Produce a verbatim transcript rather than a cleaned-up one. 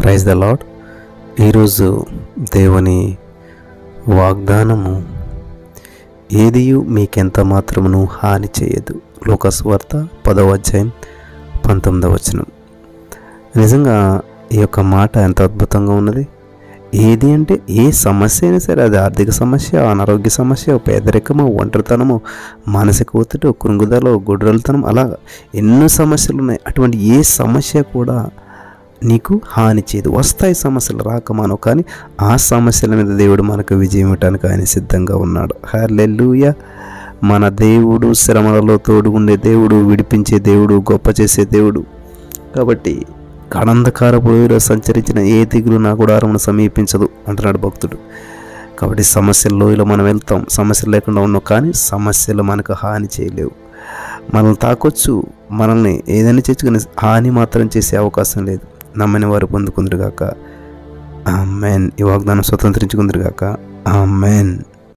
Praise the lord. ఈరోజు దేవుని వాగ్దానము, ఏదియు మీకెంత మాత్రమును హాని చేయదు. లూకాసు వార్త పదవ అధ్యాయం పంతొమ్మిదవ వచనం. నిజంగా ఈ యొక్క మాట ఎంత అద్భుతంగా ఉన్నది. ఏది అంటే ఏ సమస్య అయినా సరే, అది ఆర్థిక సమస్య, అనారోగ్య సమస్య, పేదరికము, ఒంటరితనము, మానసిక ఒత్తిడి, కృంగుదల, గుడ్రలతనం, అలా ఎన్నో సమస్యలు ఉన్నాయి. అటువంటి ఏ సమస్య కూడా నీకు హాని చేయదు. వస్తాయి సమస్యలు, రాకమానో, కానీ ఆ సమస్యల మీద దేవుడు మనకు విజయం ఇవ్వటానికి ఆయన సిద్ధంగా ఉన్నాడు. హల్లెలూయా. మన దేవుడు శ్రమలలో తోడుగుండే దేవుడు, విడిపించే దేవుడు, గొప్ప చేసే దేవుడు. కాబట్టి గాఢంధకారపు లోయలో సంచరించిన ఏ దిగులు నా గుడారమును సమీపించదు అంటున్నాడు భక్తుడు. కాబట్టి సమస్యల లోయలో మనం వెళ్తాం, సమస్యలు లేకుండా ఉన్నాం, కానీ సమస్యలు మనకు హాని చేయలేవు. మనల్ని తాకొచ్చు, మనల్ని ఏదైనా చేర్చుకుని హాని మాత్రం చేసే అవకాశం లేదు. నమ్మని వారు పొందుకుందరుగాక. ఆమేన్. ఈ వాగ్దానం స్వతంత్రించుకుందరుగాక. ఆమేన్.